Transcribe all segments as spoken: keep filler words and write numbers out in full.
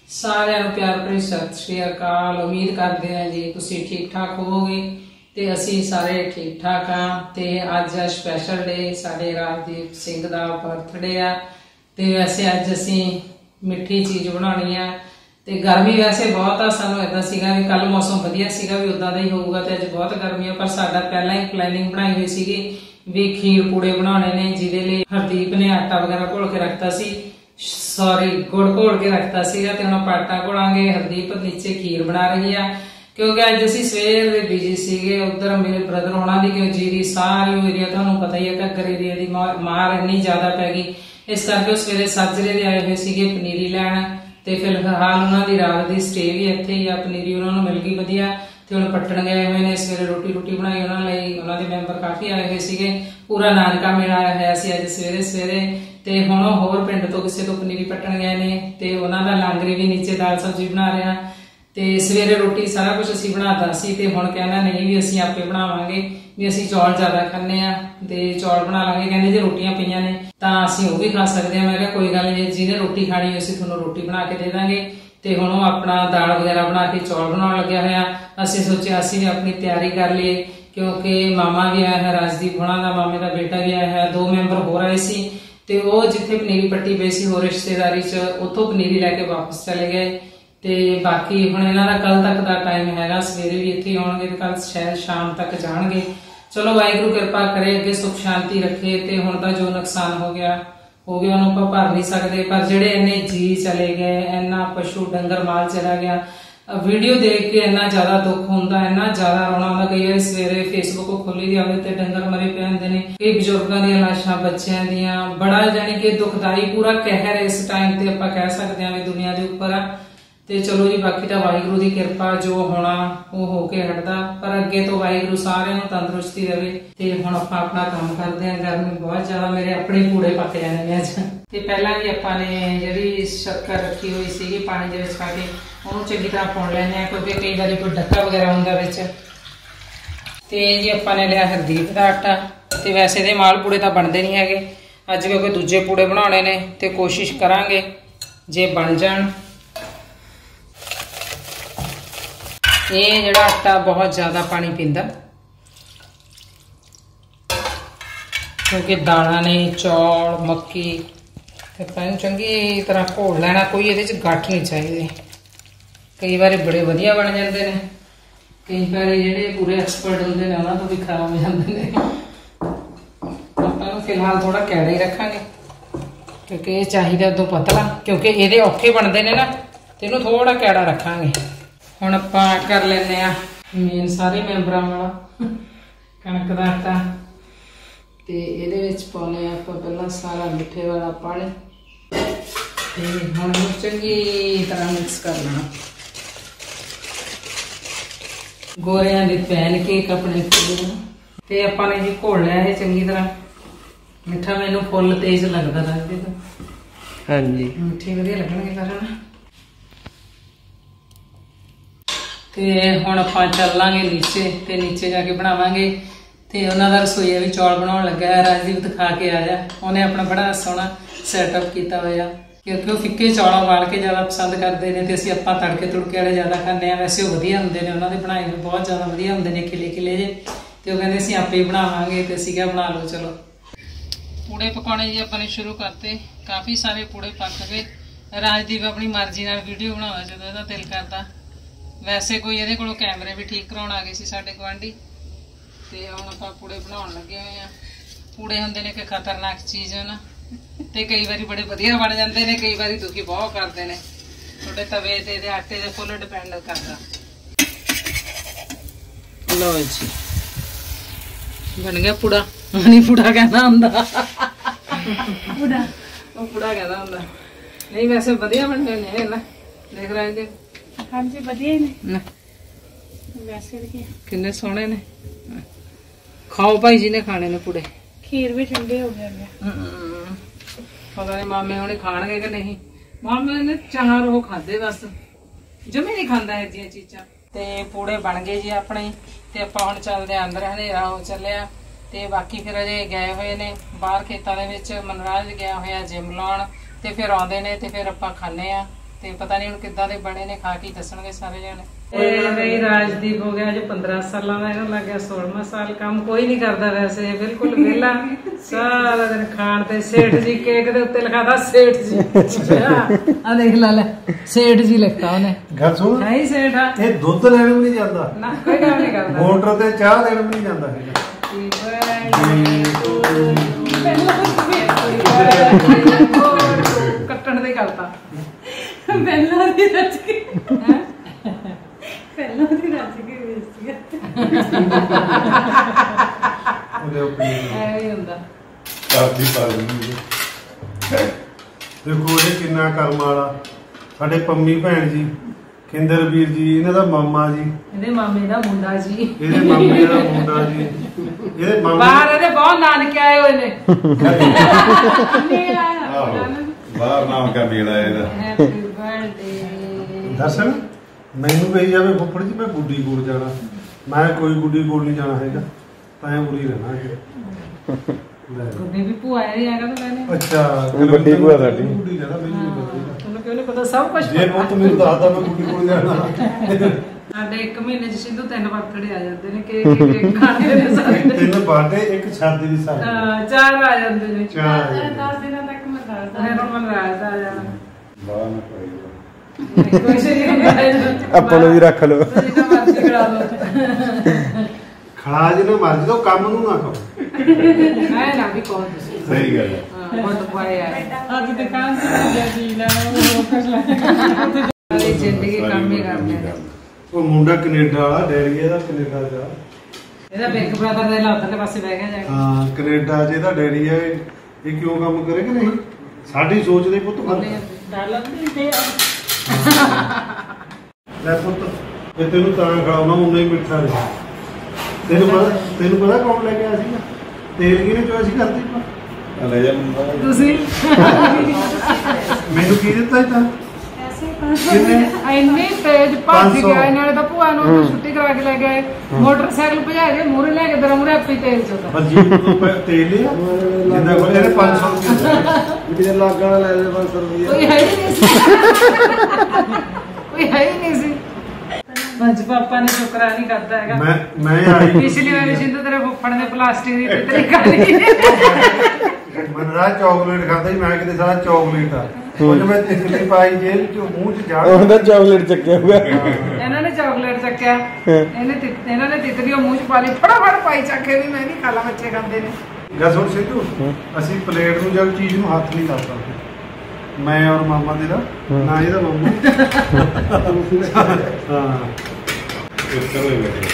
सारिਆਂ ਨੂੰ प्यार भरी सत श्री अकाल। उम्मीद करते हैं जी तुसी ठीक ठाक होवोगे ते असी सारे ठीक ठाक हाँ। ते अज स्पैशल डे साडे राजदीप सिंह दा बर्थडे आ ते वैसे अज असी मिठी चीज़ बनानी है ते गर्मी वैसे बहुत आ। सानू इदां सीगा भी कल मौसम वधिया सीगा भी उदां दा ही होऊगा ते अज बहुत गर्मी है, पर साडा पहला ही प्लैनिंग बनाई हुई सीगी भी खीर पूड़े बनाने ने, जिहदे लई हरदीप ने आटा वगैरह घोल के रखता सी, सॉरी गुड़ घोल के रखता सीगा ते हुण आपां आटा घोलांगे। हरदीप नीचे खीर बना रही है क्योंकि अज असीं सवेर दे बिजी सीगे। उधर मेरे ब्रदर होना दी क्यों जीरी सारी एरिया तुहानूं पता ही है घग्गर एरिया दी मार इन्नी ज़्यादा पै गई, इस करके सवेरे साजरे दे आए हुए सीगे पनीरी लैण ते फिलहाल उन्हां दी रात दी स्टे भी इत्थे ही आ। पनीरी उन्हां नूं मिल गई वधिया ते हुण पट्टण गए हुए ने। सवेरे रोटी रोटी बनाई उन्हां लई, उन्हां दे मैंबर काफ़ी आए हुए सीगे, पूरा नानका मेला आया होया सी अज सवेरे सवेरे ते हुण होर पिंड तो किसी तो पनीरी पट्टण गए ने ते उन्हां दा लांगरी भी नीचे दाल सब्जी बना रहा ते सवेरे रोटी सारा कुछ असीं बनाता सी ते हुण कहना नहीं भी असीं आपे बनावांगे भी असीं चौल ज़्यादा खाने आ ते चौल बना लांगे। कहंदे जे रोटियां पईयां ने तां असीं ओह भी खा सकदे हां। मैं कहा कोई गल नहीं, जिहने रोटी खानी असीं तुहानूं रोटी बना के दे दांगे ते हुण ओह अपना दाल वगैरह बना के चौल बनाउण लग्या होया। असीं सोचिया असीं भी अपनी तैयारी कर लईए क्योंकि मामा भी आया है, राजदीप होना दा मामे दा बेटा भी आया है, दो मैंबर होर आए सी ते ओह जिथे पनीरी पट्टी पई सी होर रिश्तेदारी च उत्थों पनीरी लैके वापस चले गए ते बाकी हुण इन्हां दा कल तक दा टाइम हैगा, सवेरे भी इत्थे आउणगे ते कल शायद शाम तक जाणगे। चलो वाहिगुरू किरपा करे अगे सुख शांति रखे ते हुण तां जो नुकसान हो गया हो गया उन्होंने आपां भर नहीं सकते, पर जिहड़े इन्ने जी चले गए, इन्ना पशु डंगर माल चला गया, वीडियो देख के इन्ना ज़्यादा दुख होंदा, इन्ना ज़्यादा रोना आउंदा। कई बार सवेरे फेसबुक खोली दी आवे ते डंगर मरे पे हुंदे ने, कई बजुर्गों दी लाशां बच्चियां दियां, बड़ा जानी कि दुखदाई पूरा कहर इस टाइम ते आपां कह सकदे हां भी दुनिया दे उपर आ। ते चलो जी बाकी तो वाहिगुरू की किरपा जो होना वो होके हटदा, पर अगे तो वाहिगुरू सारिआं नूं तंदुरुस्ती देवे ते हुण आपां अपना काम करदे हां। गर्मी बहुत ज़्यादा, मेरे अपने पूड़े पक जाने ने अज। ते पहलां भी आपां ने जिहड़ी शक्कर रखी हुई सीगी पानी दे विच पा के ਉਹਨੂੰ चंगी तरह भुन लैने क्योंकि कई बार कोई डक्का वगैरह होंदा विच। ते जी आपां ने लिया हरदीप दा आटा ते वैसे दे माल पूड़े तां बनदे नहीं हैगे अज क्योंकि दूजे पूड़े बनाने ने ते कोशिश करांगे जे बन जाण। ये जिहड़ा आटा बहुत ज़्यादा पानी पींदा क्योंकि दालां ने चौल मक्की ते चंगी तरह घोल लैना, कोई इहदे च गाठ नहीं चाहिए। कई बार बड़े वधिया बन जाते हैं, कई बार जिहड़े पूरे एक्सपर्ट होंदे ने उन्हां तों भी खराब हो जाते हैं। आपां फिलहाल थोड़ा कैड़ा ही रखांगे क्योंकि ये चाहिए उदों पतला, क्योंकि ये औखे बनते हैं ना तो इहनूं थोड़ा कैड़ा रखांगे। हुण आपां कर लैंदे आ मेन सारे मैंबरां वाला कणक दा आटा ते इहदे विच पाउने आ आपां पहिलां सारा मिठे वाला पानी ते हुण चंगी तरह मिक्स कर लेना। गोरियां दे पैनकेक अपने ते आपां ने जी घोल लिया है चंगी तरह। मिठा मैनूं फुल तेज लगदा लगदे तो हाँ जी मिठे वधिया लगणगे करना। ते हुण आपां चलांगे नीचे ते नीचे जाके बनावांगे ते उन्हां दा रसोईया भी चौल बनाउण लग्या है। राजदीप दिखा के आया, उन्हें अपना बड़ा सोहना सैटअप किया होया क्योंकि वह फिक्के चौल वाल के ज़्यादा पसंद करते हैं तो असीं आपां तड़के तुड़के वाले ज़्यादा खाने। वैसे वो वधिया हुंदे ने, उन्हां दे बनाए हुए बहुत ज़्यादा वधिया हुंदे ने खिले खिले जे, तो वो कहंदे असीं आपे ही बनावांगे ते असीं क्या बना लो। चलो पूड़े पकाने जी आपां ने शुरू करते, काफ़ी सारे पूड़े पक गए। राजदीप अपनी मर्जी नाल वीडियो बनाउंदा जदों इहदा दिल करदा, वैसे कोई इहदे कोलों कैमरे भी ठीक कराउण आ गए सी साडे गुआंढी ते हुण आपां पूड़े बनाउण लगे होए आ। पूड़े हुंदे ने कि खतरनाक चीज़ है ना, ते कई बारी बड़े वधिया बन जाते हैं, कई बारी दुखी बहुत करते हैं। थोड़े तवे ते दे आटे दे फुल डिपेंड करता। लो जी बन गया पूड़ा, नहीं पूड़ा कहना हुंदा पूड़ा वो पूड़ा कहना हुंदा नहीं, वैसे वधिया बनने ने ना, देख रहे जी। हाँ जी वधिया ने वैसे किन्ने सोहणे ने। खाओ भाई जी ने खाने ने पूड़े, खीर भी ठंडे हो गए। पता नहीं मामे हुणे खाणगे कि नहीं, मामे ने चार वो खाधे बस, जमे नहीं खाता है जी चीज़ां। ते पूड़े बन गए जी अपने ते आपां हुण चलदे अंदर, हनेरा हो चलिया ते बाकी फिर अजे गए हुए ने बाहर खेतां दे विच। मनराज गया होया जिम लाउण ते फिर आउंदे ने ते फिर आपां खाने आ ਤੇ ਪਤਾ ਨਹੀਂ ਹੁਣ ਕਿੱਦਾਂ ਦੇ ਬਣੇ ਨੇ, ਖਾ ਕੇ ਦੱਸਣਗੇ ਸਾਰੇ ਜਣੇ। ਇਹ ਮੇਰੀ ਰਾਜਦੀਪ ਹੋ ਗਿਆ ਅੱਜ ਪੰਦਰਾਂ ਸਾਲਾਂ ਦਾ, ਇਹਨੂੰ ਲੱਗ ਗਿਆ ਸੋਲਵਾਂ ਸਾਲ। ਕੰਮ ਕੋਈ ਨਹੀਂ ਕਰਦਾ ਵੈਸੇ, ਬਿਲਕੁਲ ਵਿਹਲਾ, ਸਾਰਾ ਦਿਨ ਖਾਣ ਤੇ। ਸੇਠ ਜੀ ਕੇਕ ਦੇ ਉੱਤੇ ਲਿਖਾ ਦਾ ਸੇਠ ਜੀ, ਆ ਦੇਖ ਲਾ ਲੈ ਸੇਠ ਜੀ ਲਿਖਤਾ ਉਹਨੇ। ਗੱਲ ਸੁਣ, ਹੈ ਹੀ ਸੇਠ ਆ ਇਹ ਦੁੱਧ ਲੈਣ ਵੀ ਨਹੀਂ ਜਾਂਦਾ ਨਾ, ਕੋਈ ਕੰਮ ਨਹੀਂ ਕਰਦਾ, ਮੋਟਰ ਤੇ ਚਾਹ ਦੇਣ ਵੀ ਨਹੀਂ ਜਾਂਦਾ ਹੈਗਾ। ਕੱਟਣ ਦੇ ਕਰਤਾ ਪਹਿਲਾਂ ਦੀ ਰੱਜ ਕੇ ਪਹਿਲਾਂ ਦੀ ਰੱਜ ਕੇ ਵੇਚੀ ਉਹਦੇ ਉੱਪਰ ਐਵੇਂ ਹੁੰਦਾ। ਕਾਫੀ ਪਾ ਦਿੰਦੀ ਦੇਖੋ ਇਹ ਕਿੰਨਾ ਕਰਮ ਵਾਲਾ। ਸਾਡੇ ਪੰਮੀ ਭੈਣ ਜੀ, ਖਿੰਦਰ ਵੀਰ ਜੀ, ਇਹਨਾਂ ਦਾ ਮਾਮਾ ਜੀ, ਇਹਦੇ ਮਾਮੇ ਦਾ ਮੁੰਡਾ ਜੀ, ਇਹਦੇ ਮਾਮੇ ਦਾ ਮੁੰਡਾ ਜੀ, ਇਹਦੇ ਮਾਮੇ ਬਾਹਰ ਇਹਦੇ ਬਹੁਤ ਨਾਨਕੇ ਆਏ ਹੋਏ ਨੇ। ਬਾਹਰ ਨਾਮ ਕਾ ਮੇਲਾ ਇਹਦਾ। Happy birthday. ਦਰਸ਼ਨ ਮੈਨੂੰ ਕਹੀ ਜਾਵੇ ਫੁੱਫੜ ਜੀ ਮੈਂ ਗੁੱਡੀ ਕੋਲ ਜਾਣਾ, ਮੈਂ ਕੋਈ ਗੁੱਡੀ ਕੋਲ ਨਹੀਂ ਜਾਣਾ ਹੈਗਾ, ਤਾਂ ਉਰੀ ਰਹਿਣਾ ਹੈ। ਗੁੱਡੀ ਵੀ ਭੂਆ ਹੈ ਹੈਗਾ ਤਾਂ ਕਹਿੰਦੇ। ਅੱਛਾ ਵੱਡੀ ਭੂਆ ਸਾਡੀ ਗੁੱਡੀ ਜਾਣਾ ਮੈਨੂੰ ਨਹੀਂ ਪਤਾ। ਤੁਹਾਨੂੰ ਕਿਉਂ ਨਹੀਂ ਪਤਾ? ਸਭ ਕੁਝ ਜੇ ਪੁੱਤ ਮੈਨੂੰ ਦੱਸਦਾ ਮੈਂ ਗੁੱਡੀ ਕੋਲ ਜਾਣਾ। ਸਾਡੇ ਇੱਕ ਮਹੀਨੇ ਚ ਸਿੰਧੂ ਤਿੰਨ ਬਰਥਡੇ ਆ ਜਾਂਦੇ ਨੇ, ਕੇਕ ਕੇਕ ਖਾਣੇ ਨੇ ਸਾਰੇ। ਤਿੰਨ ਬਰਥਡੇ ਇੱਕ ਸ਼ਾਦੀ ਦੀ ਸਾਡੀ। ਹਾਂ ਚਾਰ ਆ ਜਾਂਦੇ ਨੇ। ਚਾਰ ਦਸ ਦਿਨਾਂ ਤੱਕ ਮੈਂ ਦੱਸਦਾ ਫਿਰ ਮਨ ਰਾਜ ਆ ਜਾਣਾ। ਬਾਹਰ ਨਾ ਪਾਈ ਕੁਛ ਨਹੀਂ ਹੁੰਦਾ, ਆਪਾਂ ਨੂੰ ਵੀ ਰੱਖ ਲਓ। ਜਿੰਨਾ ਮਰਜ਼ੀ ਕਰਾ ਲਓ। ਖੜਾ ਜੇ ਨਾ ਮਰਜ਼ੀ ਤੋਂ ਕੰਮ ਨੂੰ ਨਾ ਕਰੋ। ਮੈਂ ਨਾ ਵੀ ਕੌਣ ਤੁਸੀਂ। ਸਹੀ ਗੱਲ ਹੈ। ਹਾਂ ਬਹੁਤ ਪਾਏ ਆ ਅੱਜ ਦੁਕਾਨ ਤੇ ਜੀ ਨਾ ਉਹ ਕੁਝ ਲੈ ਸਾਰੀ ਜ਼ਿੰਦਗੀ ਕੰਮ ਹੀ ਕਰਦੇ ਨੇ। ਉਹ ਮੁੰਡਾ ਕੈਨੇਡਾ ਵਾਲਾ, ਡੈਡੀ ਇਹਦਾ ਕੈਨੇਡਾ ਦਾ। ਇਹਦਾ ਬਿਗ ਬ੍ਰਦਰ ਦੇ ਲੱਤ ਦੇ ਪਾਸੇ ਬਹਿ ਗਿਆ ਜਾ ਕੇ। ਹਾਂ ਕੈਨੇਡਾ ਚ ਇਹਦਾ ਡੈਡੀ ਹੈ। ਇਹ ਕਿਉਂ ਕੰਮ ਕਰੇ ਕਿ ਨਹੀਂ? ਸਾਡੀ ਸੋਚ ਦੇ ਪੁੱਤ ਫਰਕ। ਡਾਲਰ ਵੀ ਦੇ ਲੈ ਪੁੱਤ ਇਹ ਤੈਨੂੰ ਤਾਂ ਖੜਾਉਣਾ ਉਨਾ ਹੀ ਮਿੱਠਾ ਰਿਹਾ। ਤੈਨੂੰ ਪਤਾ ਤੈਨੂੰ ਪਤਾ ਕੌਣ ਲੈ ਕੇ ਆਇਆ ਸੀਗਾ? ਤੇਲ ਕਿਹਨੇ ਚੋਇਸ ਕਰਦੀ ਪਾ ਲੈ ਜਾ ਮੁੰਡਾ। ਤੁਸੀਂ ਮੈਨੂੰ ਕੀ ਦਿੱਤਾ ਇਹ ਤਾਂ ਕਿੰਨੇ? ਇੰਨੇ ਤੇਜ਼ ਭੱਜ ਪੰਜ ਸੌ। ਗਿਆ ਨਾਲੇ ਤਾਂ ਭੂਆ ਨੂੰ ਛੁੱਟੀ ਕਰਾ ਕੇ ਲੈ ਗਏ, ਮੋਟਰਸਾਈਕਲ ਭਜਾ ਕੇ ਮੂਹਰੇ ਲੈ ਕੇ ਦਰਾ ਮੂਹਰੇ ਆਪੀ ਤੇਲ ਚੋਦਾ। ਬੱਜੀ ਨੂੰ ਪੈ- ਤੇਲ ਲਿਆ ਜਿੰਦਾ ਕੋਲ ਇਹਨੇ ਪੰਜ ਸੌ ਰੁਪਏ ਦੇ ਲਾਗਾ ਲੈ ਲੈ ਪੰਜ ਸੌ ਰੁਪਏ। ਕੋਈ ਹੈ ਹੀ ਨਹੀਂ ਸੀ, ਕੋਈ ਹੈ ਹੀ ਨਹੀਂ ਸੀ। ਪੰਜ ਪਾਪਾ ਨੇ ਸ਼ੁਕਰਾ ਨਹੀਂ ਕਰਦਾ ਹੈਗਾ। ਮੈਂ ਮੈਂ ਆਈ ਪਿਛਲੀ ਵਾਰੀ ਸਿੰਧੂ ਤੇਰੇ ਫੁੱਫੜ ਨੇ ਪਲਾਸਟਿਕ ਦੀ ਤਿਤਲੀ ਖਾਣੀ। ਮਨਰਾ ਚਾਕਲੇਟ ਖਾਂਦਾ ਸੀ ਮੈਂ, ਕਿਤੇ ਸਾਰਾ ਚਾਕਲੇਟ ਆ ਉਹਨੇ ਮੈਂ ਤਿਤਲੀ ਪਾਈ ਜੇਬ ਚ ਮੂੰਹ ਚ ਜਾ ਉਹਦਾ ਚਾਕਲੇਟ ਚੱਕਿਆ ਹੋਇਆ। ਇਹਨਾਂ ਨੇ ਚਾਕਲੇਟ ਚੱਕਿਆ, ਇਹਨੇ ਤਿਤ- ਇਹਨਾਂ ਨੇ ਤਿਤਲੀ ਉਹ ਮੂੰਹ ਚ ਪਾ ਲਈ, ਫਟਾਫਟ ਪਾਈ ਚੱਕ ਕੇ ਵੀ ਮੈਂ ਵੀ ਖਾ ਲਾ, ਬੱਚੇ ਖਾਂਦੇ ਨੇ। ਗੱਲ ਸੁਣ ਸਿੱਧੂ, ਅਸੀਂ ਪਲੇਟ ਨੂੰ ਜਦ ਚੀਜ਼ ਨੂੰ ਹੱਥ ਨਹੀਂ ਲਾ ਸਕਦੇ। ਮੈਂ ਔਰ ਮਾਮਾ ਦੇ ਦਾ ਨਾ ਇਹਦਾ ਮਾਮਾ ਹਾਂ ਇਸ ਤਰ੍ਹਾਂ ਹੀ ਬੈਠੇ।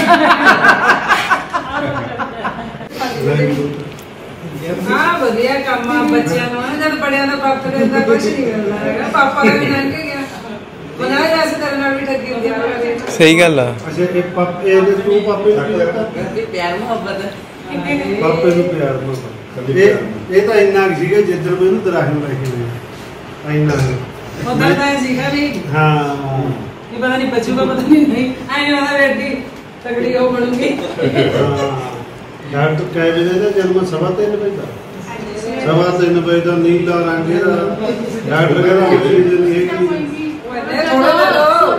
ਹਾਂ ਵਧੀਆ ਕੰਮ ਆ ਬੱਚਿਆਂ ਨੂੰ। ਜਦ ਬੜਿਆਂ ਦਾ ਬਰਥਡੇ ਦਾ ਕੁਝ ਨਹੀਂ ਮਿਲਦਾ ਹੈਗਾ। ਪਾਪਾ ਦਾ ਵੀ ਲੰਘ ਗਿਆ, ਪੰਜਾਹ ਹਜ਼ਾਰ ਸੇ ਤੇਰੇ ਨਾਲ ਵੀ ਠੱਗੀ ਹੁੰਦੀ ਆ। ਸਹੀ ਗੱਲ ਆ। ਅੱਛਾ ਇਹ ਪਾਪ ਇਹਦੇ ਤੂੰ ਪਾਪੇ ਨੂੰ ਕੀ ਦਿੱਤਾ? ਪਿਆਰ ਮੁਹੱਬਤ ਪਾਪੇ ਨੂੰ ਪਿਆਰ ਮੁਹੱਬਤ। ਇਹ ਇਹ ਤਾਂ ਇੰਨਾ ਕੁ ਸੀਗਾ ਜਿੱਦਣ ਮੈਂ ਇਹਨੂੰ ਦਰਾਹ ਨੂੰ ਲੈ ਕੇ ਆਇਆ। ਇੰਨਾ ਉਹਦਾ ਤਾਂ ਇਹ ਸੀਗਾ ਵੀ ਹਾਂ ਇਹ ਪਤਾ ਨਹੀਂ ਬਚੂਗਾ, ਪਤਾ ਨਹੀਂ ਨਹੀਂ ਆਈ ਨਾ ਬੇਟੀ ਤਗੜੀ ਹੋ ਬਣੂਗੀ। ਡਾਕਟਰ ਕਹਿ ਵਜੇ ਦਾ ਜਨਮ ਸਵਾ ਤਿੰਨ ਵਜੇ ਦਾ ਸਵਾ ਤਿੰਨ ਵਜੇ ਦਾ ਨੀਲਾ ਰੰਗ ਇਹਦਾ। ਡਾਕਟਰ ਕਹਿੰਦਾ ਆਕਸੀਜਨ ਨਹੀਂ ਹੈਗੀ। ਥੋੜਾ ਜਿਹਾ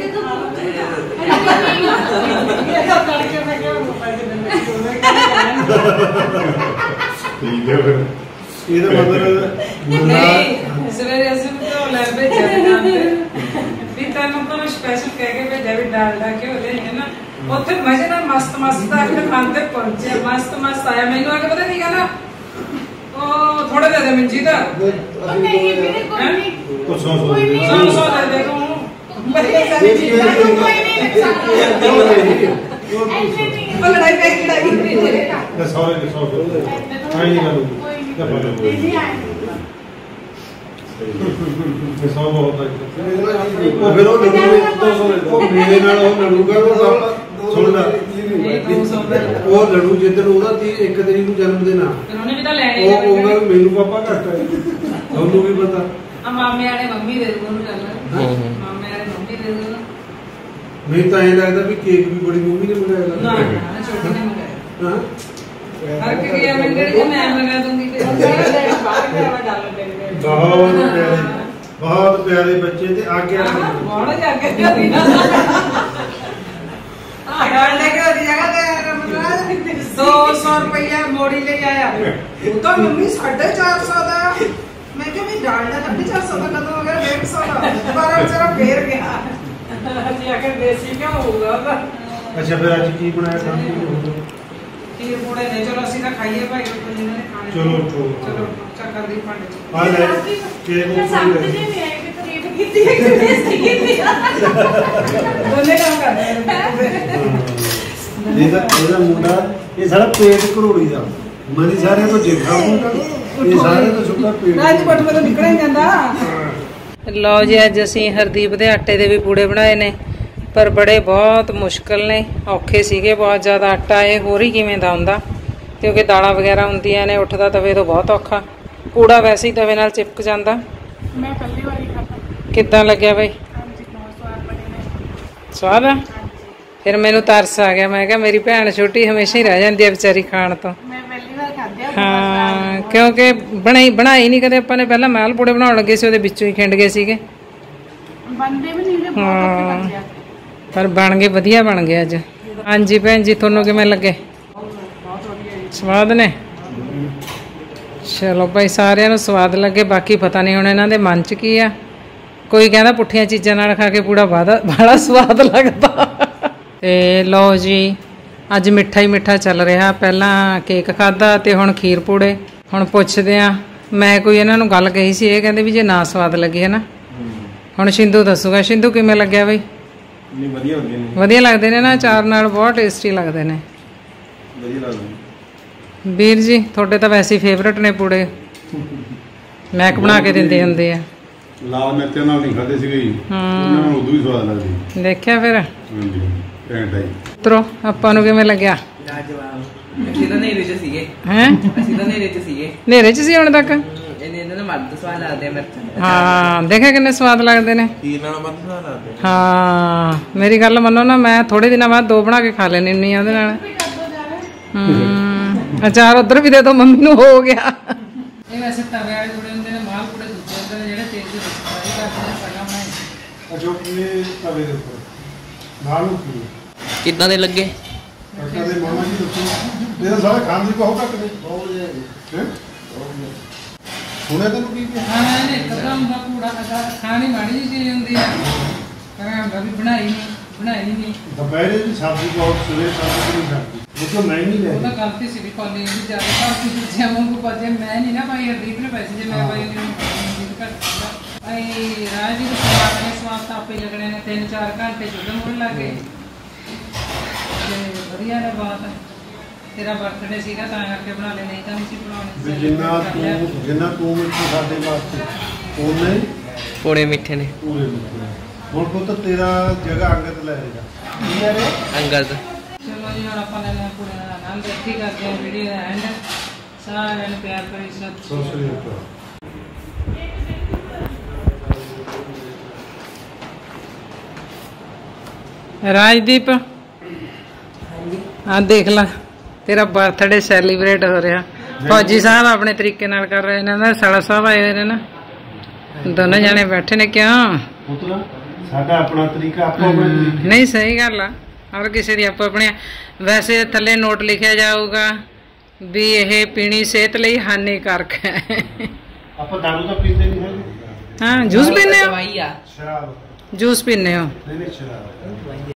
ਠੀਕ ਹੈ ਫਿਰ। ਇਹਦਾ ਮਤਲਬ ਨਹੀਂ ਸਵੇਰੇ ਅਸੀਂ ਤੋਂ ਲੈ ਭੇਜਿਆ ਦੁਕਾਨ ਤੇ ਵੀ ਤੈਨੂੰ ਤਾਂ ਸਪੈਸ਼ਲ ਕਹਿ ਕੇ ਭੇਜਿਆ ਵੀ ਡਾਲਡਾ ਘਿਓ ਲੈ ਹੈ ਨਾ। ਉੱਥੇ ਮਜ਼ੇ ਨਾਲ ਮਸਤ ਮਸਤ ਦਾ ਕੇ ਖਾਣ ਤੇ ਪਹੁੰਚਿਆ, ਮਸਤ ਮਸਤ ਆਇਆ। ਮੈਨੂੰ ਆ ਕੇ ਪਤਾ ਨਹੀਂ ਕਹਿੰਦਾ ਉਹ ਥੋੜਾ ਦੇ ਦੇ ਮਿੰਜੀ ਦਾ ਨਹੀਂ ਵੀਰੇ ਕੋਈ ਨਹੀਂ ਕੁਛ ਸੌ ਸੌ ਸੌ ਸੌ ਦੇ ਦੇ ਤੂੰ ਬੜੀ ਸਾਰੀ ਚੀਜ਼ਾਂ ਕੋਈ ਨਹੀਂ ਨੁਕਸਾਨ ਉਹ ਲੜਾਈ ਪੈ ਗਈ ਲੜਾਈ ਸੌਰੇ ਸੌ ਸੌ ਆਈ ਨਹੀਂ ਗੱਲ ਕੋਈ ਨਹੀਂ ਆਏ ਇਹ ਸੌ ਬਹੁਤ ਹੈ। ਉਹ ਫਿਰ ਉਹ ਲੜੂ ਉਹ ਮੇਰੇ ਨਾਲ ਉਹ ਲੜੂਗਾ ਉਹ ਸੁਣਦਾ ਉਹ ਲੜੂ ਜਿੱਦਣ ਉਹਦਾ ਤੀ ਇੱਕ ਤਰੀਕ ਨੂੰ ਜਨਮ ਦਿਨ ਆ। ਫਿਰ ਉਹਨੇ ਵੀ ਤਾਂ ਲੈਣੇ ਉਹ ਕਹੂਗਾ ਵੀ ਮੈਨੂੰ ਪਾਪਾ ਘੱਟ ਹੈ, ਤੁਹਾਨੂੰ ਵੀ ਪਤਾ। ਆ ਮਾਮੇ ਵਾਲੇ ਮੰਮੀ ਦੇ ਦੋ ਉਹਨੂੰ ਚੱਲ ਮਾਮੇ ਵਾਲੇ ਮੰਮੀ ਦੇ ਦੋ। ਮੈਨੂੰ ਤਾਂ ਐਂ ਲੱਗਦਾ ਵੀ ਕੇਕ ਵੀ ਬੜੀ ਮੰਮੀ ਨੇ ਬਣਾਇਆ ਨਾ ਲੱਗਦਾ। ਨਾ ਛੋਟੀ ਨੇ ਮੰਗਾਇਆ। ਹਾਂ ਹਰ ਕੇ ਗਿਆ ਮੈਂ ਕਿਹੜੀ ਮੈਂ ਮੰਗਾ ਦੂੰਗੀ ਤੇ ਬਾਹਰ ਗਿਆ ਵਾ ਡਾਲ ਦੇ ਬਹੁਤ ਪਿਆਰੇ ਬਹੁਤ ਪਿਆਰੇ ਬੱਚੇ ਤੇ ਆਗਿਆ ਬਹੁਤ ਜਾ ਕੇ ਹੋਈ ਨਾ ਆ ਗਾਲ ਲੈ ਕੇ ਉਹਦੀ ਜਗ੍ਹਾ ਤੇ ਰਮਜ਼ਾਨ ਦੋ ਸੌ ਰੁਪਇਆ ਮੋੜੀ ਲੈ ਆਇਆ ਉਹ ਤਾਂ ਮੰਮੀ ਸਾਢੇ ਚਾਰ ਸੌ ਦਾ ਮੈਂ ਕਿਹਾ ਵੀ ਡਾਲਡਾ ਸਾਢੇ ਚਾਰ ਸੌ ਦਾ ਕਦੋਂ ਹੋ ਗਿਆ ਡੇਢ ਸੌ ਦਾ ਦੁਬਾਰਾ ਵਿਚਾਰਾ ਫੇਰ ਗਿਆ ਅਸੀਂ ਆਖਿਰ ਦੇਸੀ ਕਿਉਂ ਹੋਊਗਾ ਉਹਦਾ ਅੱਛਾ ਫਿਰ ਅੱਜ ਕੀ ਬਣਾਇਆ ਖਾਣ ਖੀਰ ਪੂੜੇ ਨੇ ਚਲੋ ਅਸੀਂ ਤਾਂ ਖਾਈਏ ਭਾਈ ਕੋਈ ਜਿਹਨਾਂ ਨੇ ਖਾਣੇ ਚਲੋ ਚਲੋ ਚਲੋ ਚੱਕਰ ਦੀ ਭਾਂਡੇ ਚ ਆ ਲੈ ਕੇਕ ਉਹ ਸਮਝ ਨਹੀਂ ਆਇਆ ਕਿ ਤਾਰੀਫ ਕੀਤੀ ਹੈ ਕਿ ਬੇਇੱਜ਼ਤੀ ਕੀਤੀ ਹੈ ਦੋਨੇ ਕੰਮ ਕਰਦੇ ਨੇ ਇਹਦਾ ਇਹਦਾ ਮੁੰਡਾ ਇਹ ਸਾਡਾ ਪੇਟ ਘਰੋੜੀ ਦਾ ਮਨੀ ਸਾਰਿਆਂ ਤੋਂ ਜਿੱਠਾ ਹੁੰਦਾ ਇਹ ਸਾਰਿਆਂ ਤੋਂ ਛੋਟਾ ਪੇਟ ਰਾਜ ਪਟ ਤੋਂ ਨਿਕਲ ਜਾਂਦਾ ਲਓ ਜੀ ਅੱਜ ਅਸੀਂ ਹਰਦੀਪ ਦੇ ਆਟੇ ਦੇ ਵੀ ਪੂੜੇ ਬਣਾਏ ਨੇ ਪਰ ਬੜੇ ਬਹੁਤ ਮੁਸ਼ਕਲ ਨੇ ਔਖੇ ਸੀਗੇ ਬਹੁਤ ਜ਼ਿਆਦਾ ਆਟਾ ਇਹ ਹੋਰ ਹੀ ਕਿਵੇਂ ਦਾ ਹੁੰਦਾ ਕਿਉਂਕਿ ਦਾਲਾਂ ਵਗੈਰਾ ਹੁੰਦੀਆਂ ਨੇ ਉੱਠਦਾ ਤਵੇ ਤੋਂ ਬਹੁਤ ਔਖਾ ਪੂੜਾ ਵੈਸੇ ਹੀ ਤਵੇ ਨਾਲ ਚਿਪਕ ਜਾਂਦਾ ਮੈਂ ਪਹਿਲੀ ਵਾਰੀ ਖਾਧਾ ਕਿੱਦਾਂ ਲੱਗਿਆ ਬਈ ਹਾਂਜੀ ਬਹੁਤ ਸਵਾਦ ਬਣੇ ਨੇ ਸਵਾਦ ਆ ਫਿਰ ਮੈਨੂੰ ਤਰਸ ਆ ਗਿਆ ਮੈਂ ਕਿਹਾ ਮੇਰੀ ਭੈਣ ਛੋਟੀ ਹਮੇਸ਼ਾ ਹੀ ਰਹਿ ਜਾਂਦੀ ਹੈ ਵਿਚਾਰੀ ਖਾਣ ਤੋਂ ਮੈਂ ਪਹਿਲੀ ਵਾਰ ਖਾਧਿਆ ਹਾਂ ਕਿਉਂਕਿ ਬਣਾਈ ਬਣਾਈ ਨਹੀਂ ਕਦੇ ਆਪਾਂ ਨੇ ਪਹਿਲਾਂ ਮਾਲ ਪੂੜੇ ਬਣਾਉਣ ਲੱਗੇ ਸੀ ਉਹਦੇ ਵਿੱਚੋਂ ਹੀ ਖਿੰਡ ਗਏ ਸੀਗੇ ਬੰਦੇ ਵੀ ਨਹੀਂ ਨੇ ਬਹੁਤ ਔਖੇ ਬਣ ਗਿਆ ਪਰ ਬਣ ਗਏ ਵਧੀਆ ਬਣ ਗਏ ਅੱਜ ਹਾਂਜੀ ਭੈਣ ਜੀ ਤੁਹਾਨੂੰ ਕਿਵੇਂ ਲੱਗੇ ਸਵਾਦ ਨੇ ਚਲੋ ਭਾਈ ਸਾਰਿਆਂ ਨੂੰ ਸਵਾਦ ਲੱਗੇ ਬਾਕੀ ਪਤਾ ਨਹੀਂ ਹੁਣ ਇਹਨਾਂ ਦੇ ਮਨ 'ਚ ਕੀ ਆ ਕੋਈ ਕਹਿੰਦਾ ਪੁੱਠੀਆਂ ਚੀਜ਼ਾਂ ਨਾਲ ਖਾ ਕੇ ਪੂੜਾ ਬਾਦਾ ਬੜਾ ਸਵਾਦ ਲੱਗਦਾ ਤੇ ਲਓ ਜੀ ਅੱਜ ਮਿੱਠਾ ਹੀ ਮਿੱਠਾ ਚੱਲ ਰਿਹਾ ਪਹਿਲਾਂ ਕੇਕ ਖਾਦਾ ਤੇ ਹੁਣ ਖੀਰ ਪੂੜੇ ਹੁਣ ਪੁੱਛਦੇ ਆ ਮੈਂ ਕੋਈ ਇਹਨਾਂ ਨੂੰ ਗੱਲ ਕਹੀ ਸੀ ਇਹ ਕਹਿੰਦੇ ਵੀ ਜੇ ਨਾ ਸਵਾਦ ਲੱਗੇ ਹੈ ਨਾ ਹੁਣ ਸ਼ਿੰਦੂ ਦੱਸੂਗਾ ਸ਼ਿੰਦੂ ਕਿਵੇਂ ਲੱਗਿਆ ਬਈ ਨਹੀਂ ਵਧੀਆ ਹੁੰਦੇ ਨੇ ਵਧੀਆ ਲੱਗਦੇ ਨੇ ਨਾ ਅਚਾਰ ਨਾਲ ਬਹੁਤ ਟੇਸਟੀ ਲੱਗਦੇ ਨੇ ਵਧੀਆ ਲੱਗਦੇ ਵੀਰ ਜੀ ਤੁਹਾਡੇ ਤਾਂ ਵੈਸੇ ਹੀ ਫੇਵਰਟ ਨੇ ਪੂੜੇ ਮੈਕ ਬਣਾ ਕੇ ਦਿੰਦੇ ਹੁੰਦੇ ਆ ਲਾਲ ਮਿਰਚਾਂ ਨਾਲ ਨਹੀਂ ਖਾਦੇ ਸੀਗੇ ਜੀ ਉਹਨਾਂ ਨੂੰ ਉਦੋਂ ਵੀ ਸਵਾਦ ਲੱਗਦੀ ਦੇਖਿਆ ਫਿਰ ਹਾਂਜੀ ਘੈਂਟ ਹੈ ਜੀ ਉਤਰੋ ਆਪਾਂ ਨੂੰ ਕਿਵੇਂ ਲੱਗਿਆ ਲਾਜਵਾਬ ਅਸੀਂ ਤਾਂ ਨੇਰੇ ਚ ਸੀਗੇ ਹੈ ਅਸੀਂ ਤਾਂ ਨੇਰੇ ਚ ਸੀਗੇ ਹਨੇਰੇ 'ਚ ਸੀ ਹੁਣ ਤੱਕ ਇਹਨੇ ਇਹਨਾਂ ਨੂੰ ਮੱਦ ਸਵਾਦ ਲੱਗਦੇ ਆ ਮਿਰਚਾਂ ਹਾਂ ਦੇਖਿਆ ਕਿੰਨੇ ਸਵਾਦ ਲੱਗਦੇ ਨੇ ਖੀਰ ਨਾਲ ਮੱਦ ਸਵਾਦ ਲੱਗਦੇ ਹਾਂ ਮੇਰੀ ਗੱਲ ਮੰਨੋ ਨਾ ਮੈਂ ਥੋੜੇ ਦਿਨਾਂ ਬਾਅਦ ਦੋ ਬਣਾ ਕੇ ਖਾ ਲੈਣੀ ਹੁੰਦੀ ਆ ਉਹਦੇ ਨਾਲ ਹੂੰ ਅਚਾਰ ਉਧਰ ਵੀ ਦੇ ਦੋ ਮੰਮੀ ਨੂੰ ਹੋ ਗਿਆ ਇਹ ਵੈਸੇ ਤਵੇ ਵਾਲੇ ਪੂੜੇ ਹੁੰਦੇ ਨੇ ਮਾਲ ਪੂੜੇ ਦੂਜੇ ਹੁੰਦੇ ਨੇ ਜਿਹੜੇ ਤੇਲ ਦੇ ਵਿੱਚ ਫਰਾਈ ਕਰਦੇ ਨੇ ਪਹਿਲਾਂ ਬਣਾਏ ਅਜੋ ਇਹ ਤਵੇ ਦੇ ਉੱਪਰ ਨਾਲ ਨੂੰ ਕੀ ਕਿੱਦਾਂ ਦੇ ਲੱਗੇ ਕਾਕਾ ਦੇ ਮਾਮਾ ਜੀ ਦੱਸੋ ਇਹਦਾ ਸਾਰਾ ਖਾਣ ਦੀ ਬਹੁਤ ਘੱਟ ਨੇ ਬਹੁਤ ਹੈ ਹੁਣੇ ਤੈਨੂੰ ਕੀ ਕਿਹਾ ਖਾਣਾ ਇਹਨੇ ਇੱਕਦਮ ਦਾ ਪੂੜਾ ਅਚਾਰ ਖਾਣੀ ਮਾੜੀ ਜਿਹੀ ਚੀਜ਼ ਹੁੰਦੀ ਆ ਕਹਿੰਦਾ ਵੀ ਬਣਾਈ ਨਹੀਂ ਬਣਾਈ ਨਹੀਂ ਦੁਪਹਿਰੇ ਦੀ ਸਬਜ਼ੀ ਬਹੁਤ ਸਵੇਰੇ ਸਬਜ਼ੀ ਨਹੀਂ ਖਾਂਦੀ ਦੇਖੋ ਮੈਂ ਨਹੀਂ ਉਹ ਤਾਂ ਲੈ ਗਲਤੀ ਸੀ ਵੀ ਕਾਲੀ ਦੀ ਜ਼ਿਆਦਾ ਭਾਰਤੀ ਦੂਜਿਆਂ ਵਾਂਗੂ ਪਾਜੇ ਮੈਂ ਨਹੀਂ ਨਾ ਭਾਈ ਹਰਦੀਪ ਨੇ ਪੈਸੇ ਜੇ ਮੈਂ ਭਾਈ ਨੂੰ ਹਰਦੀਪ ਘੱਟ ਦਿੰਦਾ ਭਾਈ ਰਾਜ ਜੀ ਦੇ ਸਵਾਦ ਨੇ ਸਵਾਦ ਤਾਂ ਆਪੇ ਲੱਗਣੇ ਨੇ ਤਿੰਨ ਚਾਰ ਘੰਟੇ ਜੁਦਨ ਹੋਣ ਲੱਗੇ ਤੇ ਵਧੀਆ ਨੇ ਬਾਤ ਤੇਰਾ ਬਰਥਡੇ ਸੀਗਾ ਤਾਂ ਕਰਕੇ ਬਣਾ ਲੈ ਨਹੀਂ ਤਾਂ ਨਹੀਂ ਸੀ ਬਣਾਉਣੀ ਵੀ ਜਿੰਨਾ ਤੂੰ ਜਿੰਨਾ ਤੂੰ ਮਿੱਠੂ ਸਾਡੇ ਵਾਸਤੇ ਉਹਨੇ ਹੀ ਪੂੜੇ ਮਿੱਠੇ ਨੇ ਪੂਰੇ ਮਿੱਠੂ ਹੁਣ ਪੁੱਤ ਤੇਰਾ ਜਗ੍ਹਾ ਅੰਗਤ ਲੈ ਲੇਗਾ ਕੀ ਯਾਰ ਅੰਗਦ ਚਲੋ ਜੀ ਹੁਣ ਆਪਾਂ ਲੈਣੇ ਆ ਪੂਰੇ ਦਾ ਆਨੰਦ ਇੱਥੇ ਹੀ ਕਰਦੇ ਹਾਂ ਵੀਡੀਓ ਦਾ ਐਂਡ ਸਾਰਿਆਂ ਨੂੰ ਪਿਆਰ ਭਰੀ ਸਤਿ ਸ਼੍ਰੀ ਸੋਸ਼ਲ ਮੀਡੀਆ ਅਕਾਲ ਰਾਜਦੀਪ ਆ ਦੇਖ ਲੈ ਤੇਰਾ ਬਰਥਡੇ ਸੈਲੀਬ੍ਰੇਟ ਹੋ ਰਿਹਾ ਫੌਜੀ ਸਾਹਿਬ ਆਪਣੇ ਤਰੀਕੇ ਨਾਲ ਕਰ ਰਹੇ ਨੇ ਨਾ ਸਾਲਾ ਸਾਹਿਬ ਆਏ ਹੋਏ ਨੇ ਨਾ ਦੋਨੇ ਜਾਣੇ ਬੈਠੇ ਨੇ ਕਿਉਂ ਪੁੱਤਰਾ ਸਾਡਾ ਆਪਣਾ ਤਰੀਕਾ ਆਪੋ ਆਪਣੇ ਤਰੀਕੇ ਨਹੀਂ ਸਹੀ ਗੱਲ ਆ ਹਰ ਕਿਸੇ ਦੀ ਆਪੋ ਆਪਣੇ ਵੈਸੇ ਥੱਲੇ ਨੋਟ ਲਿਖਿਆ ਜਾਊਗਾ ਵੀ ਇਹ ਪੀਣੀ ਸਿਹਤ ਲਈ ਹਾਨੀਕਾਰਕ ਹੈ ਆਪਾਂ ਦਾਰੂ ਤਾਂ ਪੀਂਦੇ ਨਹੀਂ ਹੈਗੇ ਹਾਂ ਜੂਸ ਪੀਂਦੇ ਹੋ ਦਵਾਈ ਆ ਸ਼ਰਾਬ ਜੂਸ ਪੀਂਦੇ ਹੋ ਨਹੀਂ ਨਹੀਂ ਸ਼ਰਾਬ